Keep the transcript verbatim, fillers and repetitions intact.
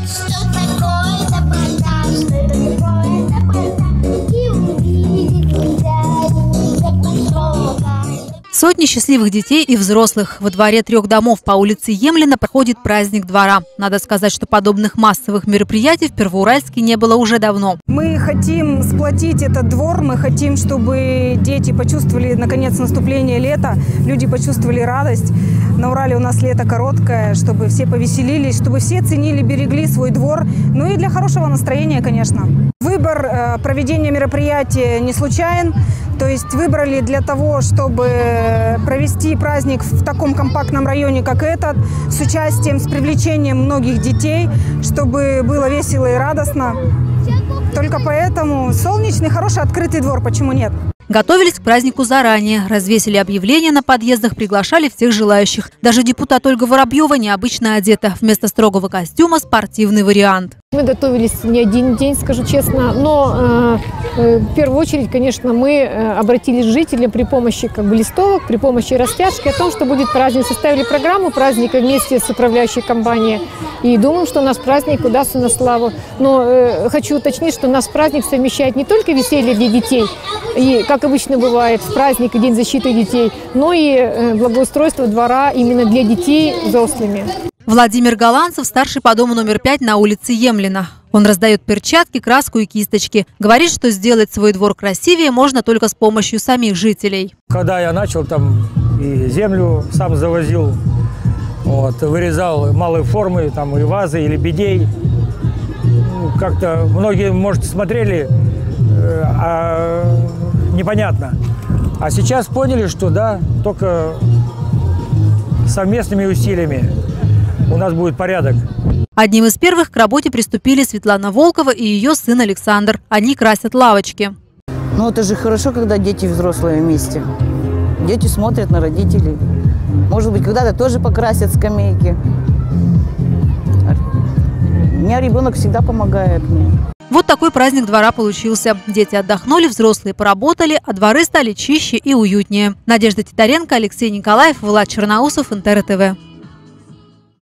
Что такое доброта, что это такое доброта, и увидеть нельзя, не потрогать. Сотни счастливых детей и взрослых. Во дворе трех домов по улице Емлина проходит праздник двора. Надо сказать, что подобных массовых мероприятий в Первоуральске не было уже давно. Мы хотим сплотить этот двор, мы хотим, чтобы дети почувствовали, наконец, наступление лета, люди почувствовали радость. На Урале у нас лето короткое, чтобы все повеселились, чтобы все ценили, берегли свой двор. Ну и для хорошего настроения, конечно. Выбор э, проведения мероприятия не случайен. То есть выбрали для того, чтобы провести праздник в таком компактном районе, как этот, с участием, с привлечением многих детей, чтобы было весело и радостно. Только поэтому солнечный, хороший, открытый двор, почему нет? Готовились к празднику заранее. Развесили объявления на подъездах, приглашали всех желающих. Даже депутат Ольга Воробьева необычно одета. Вместо строгого костюма спортивный вариант. Мы готовились не один день, скажу честно, но э, э, в первую очередь, конечно, мы э, обратились к жителям при помощи как бы, листовок, при помощи растяжки о том, что будет праздник. Составили программу праздника вместе с управляющей компанией и думаем, что у нас праздник удастся на славу. Но э, хочу уточнить, что у нас праздник совмещает не только веселье для детей, и, как обычно бывает в праздник и День защиты детей, но и э, благоустройство двора именно для детей взрослыми. Владимир Голландцев, старший по дому номер пять на улице Емлина. Он раздает перчатки, краску и кисточки. Говорит, что сделать свой двор красивее можно только с помощью самих жителей. Когда я начал, там и землю сам завозил, вот, вырезал малые формы, там и вазы, и лебедей. Ну, как-то многие, может, смотрели, э, а непонятно. А сейчас поняли, что да, только совместными усилиями у нас будет порядок. Одним из первых к работе приступили Светлана Волкова и ее сын Александр. Они красят лавочки. Ну, это же хорошо, когда дети и взрослые вместе. Дети смотрят на родителей. Может быть, когда-то тоже покрасят скамейки. У меня ребенок всегда помогает мне. Вот такой праздник двора получился. Дети отдохнули, взрослые поработали, а дворы стали чище и уютнее. Надежда Титаренко, Алексей Николаев, Влад Черноусов, Интер ТВ.